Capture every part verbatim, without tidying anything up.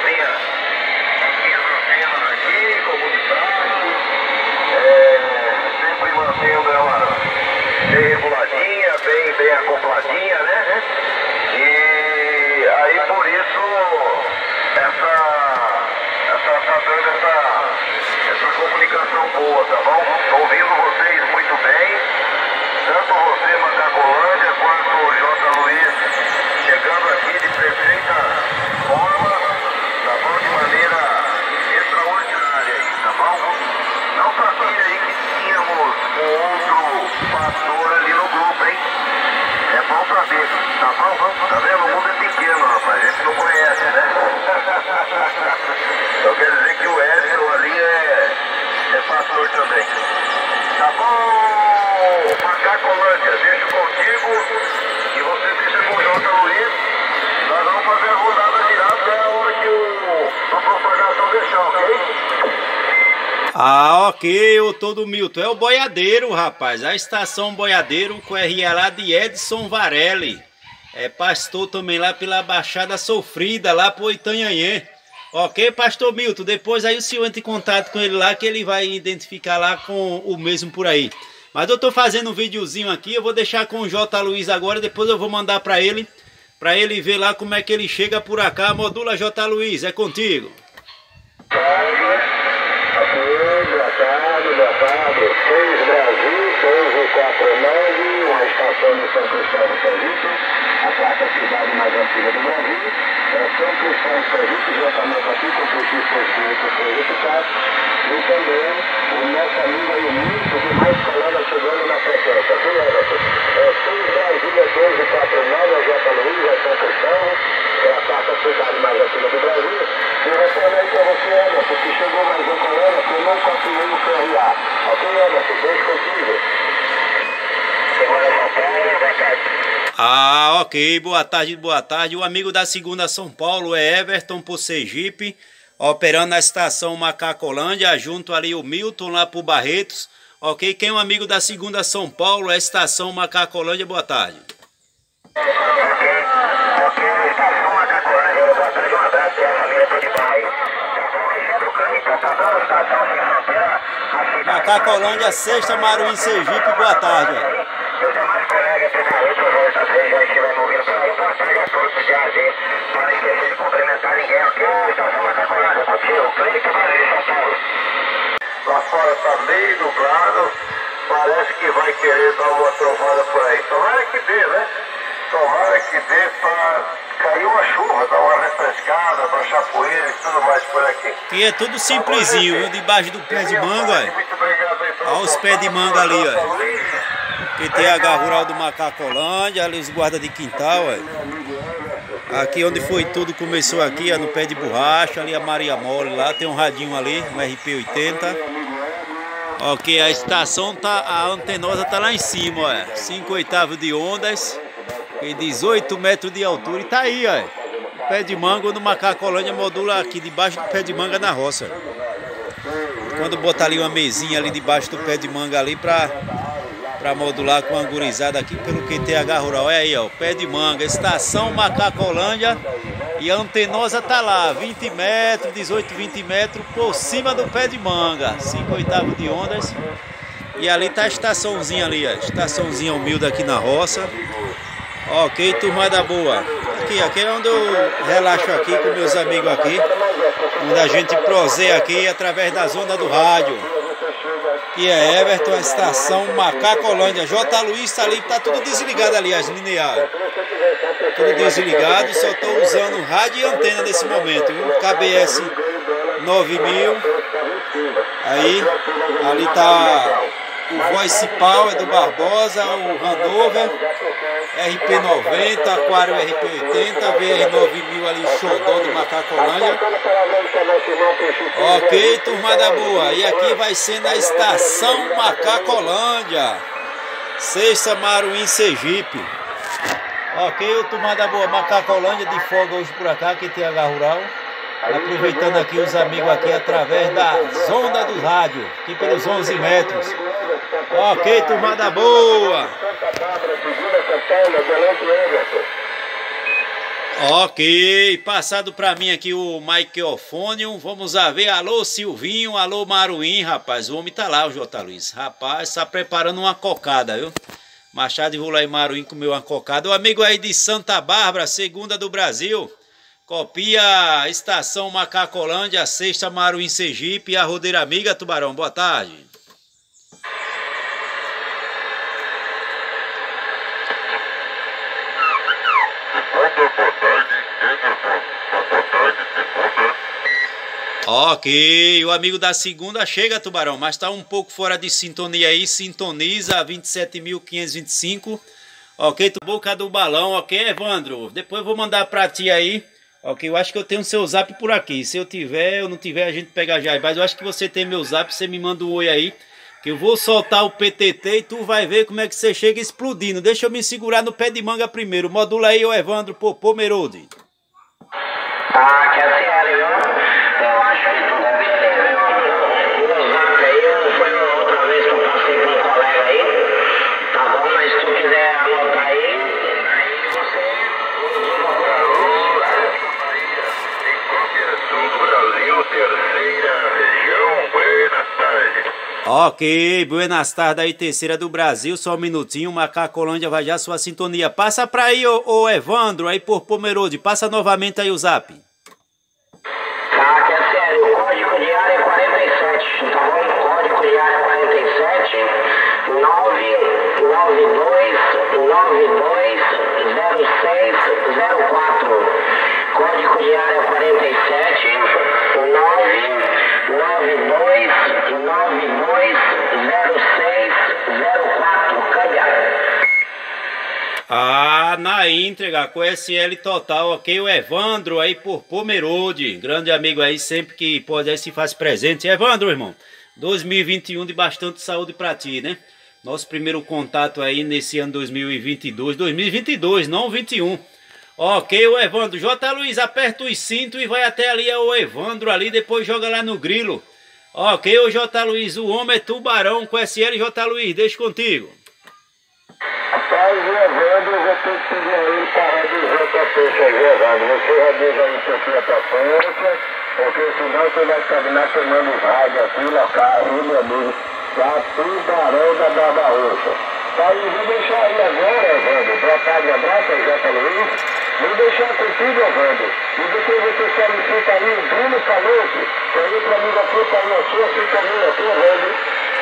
linha aqui, como de praxe, é, sempre mantendo ela bem reguladinha, bem, bem acopladinha, né? E aí por isso essa, essa, tá dando essa, essa comunicação boa, tá bom? Estou ouvindo vocês muito bem, tanto você, Macacolândia, quanto o J. Luiz, chegando aqui de perfeita forma, tá bom? De maneira extraordinária aí, tá bom? Não sabia aí que tínhamos um outro pastor ali no grupo, hein? É bom saber, tá bom? Tá vendo? O mundo é pequeno, rapaz, a gente não conhece, né? Então quer dizer que o Edson ali é, é pastor também. Tá bom, Macacolândia, deixo contigo e você deixa com o J. Luiz. Nós vamos fazer a rodada virada até a hora que o, a propagação deixar, ok? Ah, ok, ô todo Milton. É o Boiadeiro, rapaz. A estação Boiadeiro com R A lá de Edson Varelli. É pastor também lá pela Baixada Sofrida, lá pro Itanhanhê. Ok, pastor Milton? Depois aí o senhor entra em contato com ele lá, que ele vai identificar lá com o mesmo por aí. Mas eu tô fazendo um videozinho aqui, eu vou deixar com o J. Luiz agora, depois eu vou mandar pra ele, pra ele ver lá como é que ele chega por cá. Modula J. Luiz, é contigo. Boa tarde, boa tarde. seis Brasil, doze quatro nove, a estação de São Cristóvão do Sergipe, a quarta cidade mais antiga do Brasil. É São Cristóvão do Sergipe, juntamente aqui com o prefeito Sergipe e Sergipe Castro. E também o nosso amigo aí, o Milton, de mais colegas chegando na frequência. Viu, Everton? É seis Brasil, doze quatro nove, a J. Luiz, a São Cristóvão, é a quarta cidade mais antiga do Brasil. E eu retorno aí para você, Everton, que chegou mais um colega que eu não continuei o C R A. Ok, Everton? Beijo contigo. Ah, ok. Boa tarde, boa tarde. O amigo da segunda São Paulo é Everton por Sergipe, operando na estação Macacolândia, junto ali o Milton lá por Barretos. Ok, quem é um amigo da segunda São Paulo é a estação Macacolândia. Boa tarde. Macacolândia, Sexta Maruim, Sergipe, boa tarde. Meus demais colegas de garoto, eu também já estiver ouvindo por aí. Boa tarde a todos do D A Z. Para esquecer de cumprimentar ninguém, ok? Estação Macacolândia, contigo. Clínica Maruim, São Paulo. Lá fora está meio nublado. Parece que vai querer dar uma trovada por aí. Tomara que dê, né? Tomara que dê para cair uma chuva, dar uma refrescada, baixar poeira e tudo mais por aqui. Que é tudo simplesinho, viu? Debaixo do pé de manga, olha. Olha os pés de manga ali, olha. P T H Rural do Macacolândia, ali os guardas de quintal, olha. Aqui onde foi tudo, começou aqui, ó, no pé de borracha, ali a Maria Mole, lá tem um radinho ali, um R P oitenta. Ok, a estação tá, a antenosa tá lá em cima, olha. cinco oitavos de ondas. E dezoito metros de altura, e tá aí, ó. Pé de manga no Macacolândia, modula aqui debaixo do pé de manga na roça. Quando botar ali uma mesinha ali debaixo do pé de manga ali pra, pra modular com a gurizada aqui pelo Q T H Rural. É aí, ó, pé de manga, estação Macacolândia, e a antenosa tá lá, vinte metros, dezoito, vinte metros por cima do pé de manga, cinco oitavos de ondas. E ali tá a estaçãozinha ali, ó, estaçãozinha humilde aqui na roça. Ok, turma da boa. Aqui, aqui é onde eu relaxo aqui com meus amigos aqui, onde a gente proseia aqui através da zona do rádio. Que é Everton, a estação Macacolândia. J. Luiz tá ali, tá tudo desligado ali, as lineares. Tudo desligado, só estou usando rádio e antena nesse momento. Um K B S nove mil. Aí, ali tá o Voice Power do Barbosa, o Hanover, R P noventa, Aquário R P oitenta, V R nove mil ali, Xodó do Macacolândia. Ok, turma da boa. E aqui vai ser na estação Macacolândia, Sexta Maruim, Sergipe. Ok, turma da boa, Macacolândia de folga hoje por acá, Q T H Rural. Aproveitando aqui os amigos aqui através da Zonda do Rádio, aqui pelos onze metros. Ok, turma da boa. Ok, passado pra mim aqui o microfone, vamos a ver, alô Silvinho, alô Maruim, rapaz, o homem tá lá, o J. Luiz, rapaz, tá preparando uma cocada, viu? Machado e Rula e Maruim comeu uma cocada, o amigo aí de Santa Bárbara, segunda do Brasil, copia Estação Macacolândia, sexta Maruim Sergipe e a Rodeira Amiga, Tubarão, boa tarde. Ok, o amigo da segunda chega, Tubarão, mas tá um pouco fora de sintonia aí, sintoniza vinte e sete mil quinhentos e vinte e cinco. Ok, tu boca do balão, ok, Evandro? Depois eu vou mandar pra ti aí. Ok, eu acho que eu tenho seu zap por aqui. Se eu tiver ou não tiver, a gente pega já. Mas eu acho que você tem meu zap, você me manda um oi aí. Que eu vou soltar o P T T e tu vai ver como é que você chega explodindo. Deixa eu me segurar no pé de manga primeiro. Modula aí, ô Evandro, pô, Pomerode. Ah, que é sério, viu? Eu acho que tu deve ter, viu? No zap aí, foi outra vez que eu passei com um colega aí. Tá bom, mas se tu quiser anotar aí, aí você... Brasil, terceira região, buenas tardes. Ok, buenas tardes aí, terceira do Brasil, só um minutinho, Macacolândia vai já sua sintonia. Passa pra aí, ô, ô Evandro, aí por Pomerode, passa novamente aí o zap. Tá, que é sério, o código de área é quarenta e sete, tá bom? O código de área é quarenta e sete, nove nove dois nove dois zero seis zero quatro. Código de área quarenta e sete, nove nove dois nove dois zero seis zero quatro. Canha. Ah, na entrega, com S L total, ok? O Evandro aí por Pomerode, grande amigo aí, sempre que pode aí se faz presente. Evandro, irmão, dois mil e vinte e um de bastante saúde pra ti, né? Nosso primeiro contato aí nesse ano dois mil e vinte e dois, dois mil e vinte e dois, não vinte e um. Ok, o Evandro, J. Luiz, aperta os cintos e vai até ali, é o Evandro ali, depois joga lá no grilo. Ok, o J. Luiz, o homem é Tubarão com S L, J. Luiz, deixa contigo. Rapaz, o Evandro, eu vou ter que pedir a ele parar de usar tua peixe aí, Evandro. Você já diz aí que aqui é tua força, porque senão você vai terminar tomando rádio aqui, local, viu, meu amigo? Da Tubarão da Barba Roxa. Tá aí, vou deixar aí agora, Evandro. Boa tarde, abraço, J. Luiz. Vou deixar contigo, Evandro. E depois você solicita aí o Bruno Calote, que é outro amigo aqui, tá aí a sua sintonia aqui, Evandro.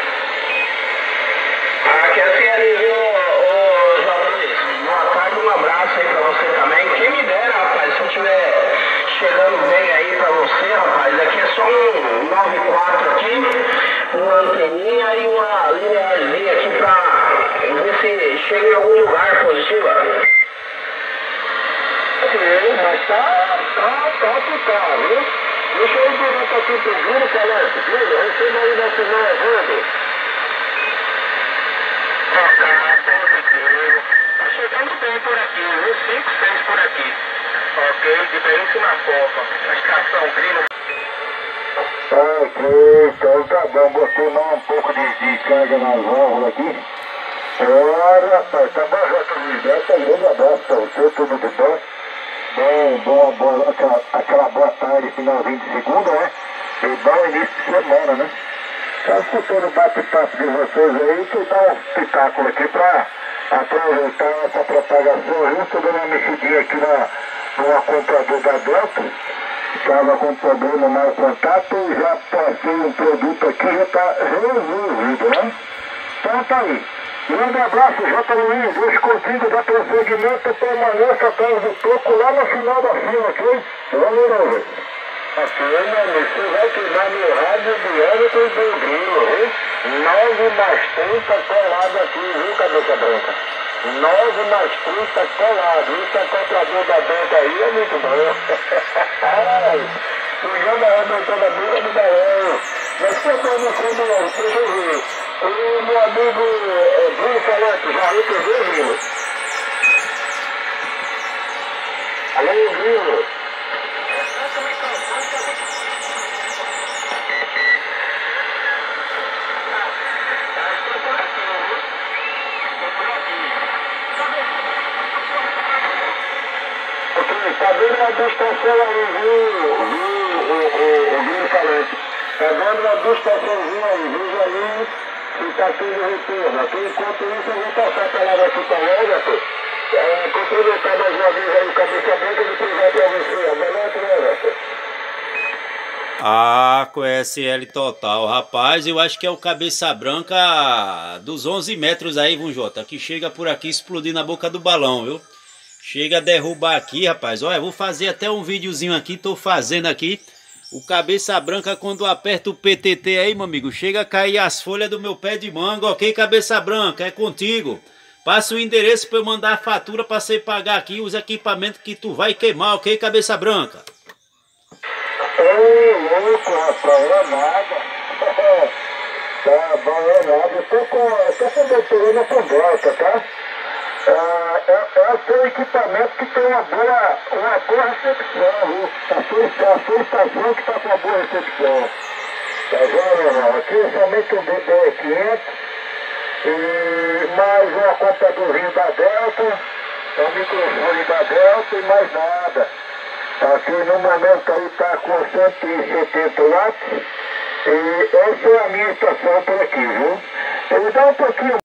Ah, que assim, ali, viu, ô J. Luiz? Boa tarde, um abraço aí pra você também. Quem me dera, rapaz, se eu estiver chegando bem aí pra você, rapaz, aqui é só um nove quatro aqui, uma anteninha e uma linearzinha aqui pra ver se chega em algum lugar positiva. Sim, mas tá, tá, tá que tá, viu? Deixa eu ir direto aqui pro Júlio Calante. Júlio, receba aí nosso irmão Evandro. Tá chegando bem por aqui, viu? cinco, seis por aqui. Ok, diferente na Copa. A estação Grilo. Ok, então tá bom. Botei mais um pouco de, de carga nas válvulas aqui. Ora, rapaz, tá bom, J. Luiz. Essa grande abraço pra você, tudo de bom. Bom, boa, boa, aquela, aquela boa tarde, finalzinho de segunda, né? E bom início de semana, né? Tá escutando o bate-papo de vocês aí, que dá um pitáculo aqui pra aproveitar essa propagação. Eu estou dando uma mexidinha aqui na, no comprador da Delta, estava com problema no mau contato, já passei um produto aqui, já está resolvido, né? Então tá aí. Grande abraço, J. Luiz, Deus contigo, dá prosseguimento para amanhã, essa casa do toco lá no final da fila, ok? Valeu, velho. Ok, meu amigo, você vai queimar meu rádio de Everton e do Grilo, viu? nove mais trinta colado aqui, viu, cabeça branca? nove mais trinta colado, isso é comprador da Delta aí, é muito bom. Ai, o João da Redenção da Boca do Balão. Mas você pode me comer, deixa eu ver. O meu amigo é, Bruno Calante, já recebeu, Grilo? Alô, Grilo? Ok, Ei, tá dando uma distração aí, viu, viu, o, o, o Guilherme Falante? Tá dando uma distraçãozinha aí, viu, ali, que tá tendo retorno. Aqui, enquanto isso, eu vou passar a palavra aqui para o Everton. É, cumprimentar mais uma vez aí o Cabeça Branca de privar para você. Adelante, Everton. Ah, com S L total, rapaz, eu acho que é o Cabeça Branca dos onze metros aí, Vunjota, que chega por aqui explodir na boca do balão, viu? Chega a derrubar aqui, rapaz. Olha, vou fazer até um videozinho aqui, tô fazendo aqui. O Cabeça Branca, quando aperta o P T T aí, meu amigo, chega a cair as folhas do meu pé de manga, ok, Cabeça Branca? É contigo. Passa o endereço para eu mandar a fatura para você pagar aqui os equipamentos que tu vai queimar, ok, Cabeça Branca? Ô, louco, rapaz, é nada. Tá bom, é nada. Eu tô com, eu tô com o doutor na conversa, tá? Ah, é, é o seu equipamento que tem uma boa, uma boa recepção, viu? A sua, a sua estação que tá com uma boa recepção. Tá vendo, irmão? Aqui é somente um D B quinhentos e mais um computadorzinho da Delta, um microfone da Delta e mais nada. Aqui no momento aí está com cento e setenta watts e essa é a minha estação por aqui, viu? Ele dá um pouquinho